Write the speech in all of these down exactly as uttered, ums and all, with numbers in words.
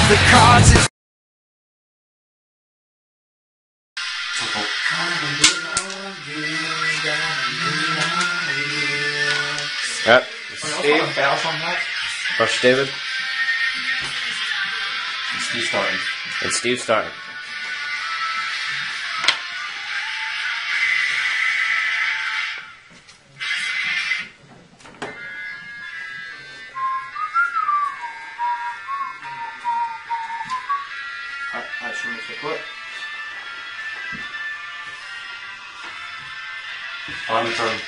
the cards is Yep. Steve. First David. And Steve starting. And Steve starting. Actually, make it quick. On the turn.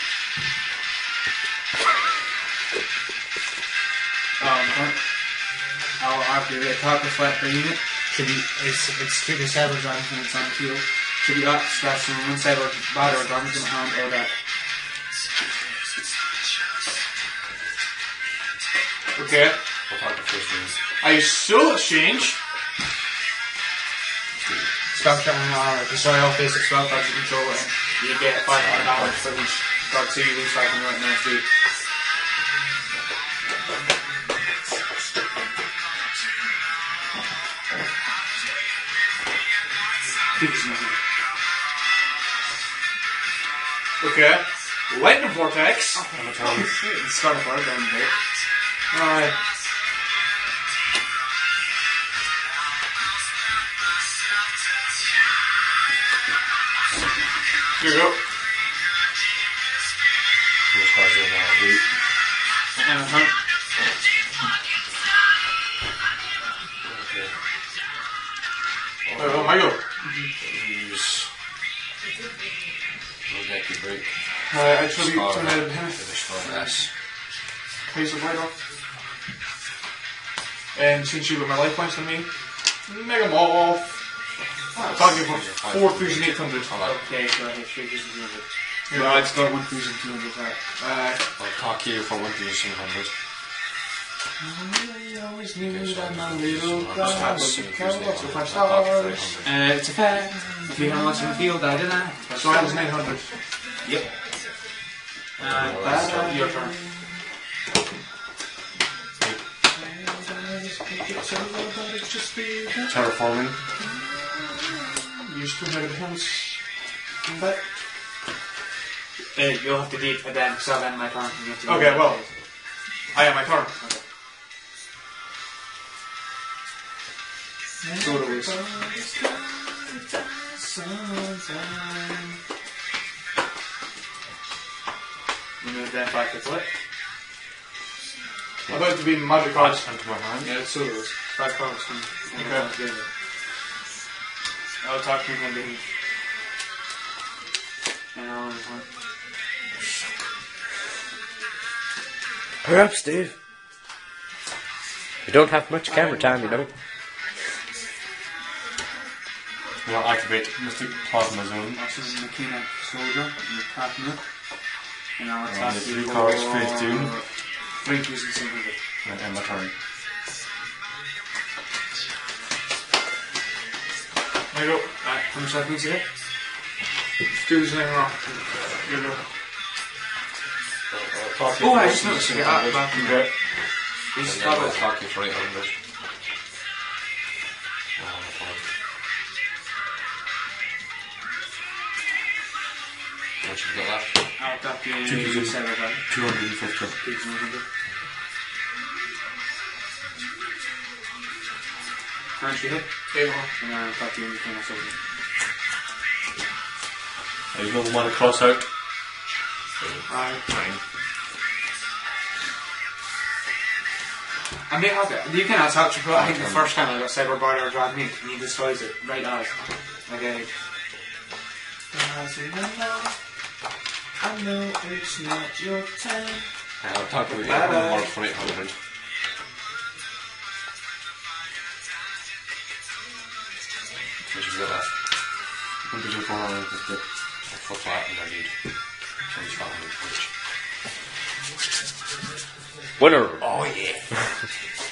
Um, I'll activate a top reflect the unit. Should be it's it's trigger cyber driving when it's on the field. Should be up, scratch from one side or bad or damage in the hand or that. Okay. We'll talk to first news. I still exchange. Spell shot and uh, destroy all basic spell cards you control and you get five hundred damage for each card, so you lose five hundred right now, Steve. Okay. Lightning Vortex. Oh, start a card down there. Alright. Here you go. Uh-huh. Oh, my go. Use. No deck you break. Uh, I tribute Scar. to Ned Destroy S. Place of light off. And since you got my life points on me, Mega Mall. I'm talking for four thousand eight hundred. Okay, so I have three thousand two hundred. Here, No, it's got one thousand two hundred. Uh, I'll talk you for one thousand seven hundred. I always knew that my little Just girl have was some a Tuesday. cow, so five I'll talk you stars. three hundred. Uh, it's a fact. If you have much in the field, I did that. so I was nine hundred. Yep. Uh, that's your turn. Terraforming. Use two hundred hands. But Uh, you'll have to beat it then, because I'll end my turn. And you have to okay, well, I have my turn. Okay. So it is. Remove that back to flip. About to be magic cards. Into my hand. Yeah, so it is. Five cards from Okay. I'll talk to him and and I'll report. Hurry up, Steve. You don't have much camera time, you know. Now activate Mystic Plasma Zone. Also, the Mechanic Soldier, and the Partner. And I'll And attack the you three cards for face down. three thousand seven hundred. And end my turn. There you go. Alright, how much seconds here? Excuse me, wrong. Here you go. Oh, I just noticed you got back in there. Okay. These And then I'll cards. talk you for eight hundred. What should we get left? I'll attack you Two thousand. seven hundred. two hundred fifty. two thousand one hundred. Aren't you hit? Okay, And I'll attack you in the Mechanic Soldier. there's no one to cross out. Right. Fine. I may have it. You can attack your I think the first time I got Cyber Barter or Drag Meat, and he destroys it right out. Okay. I know it's not your time. And I'll talk you Bye bye. more for eight hundred. What should we get left? one thousand four hundred fifty. I'll flip that and I need twenty-five hundred each. Winner! Oh yeah.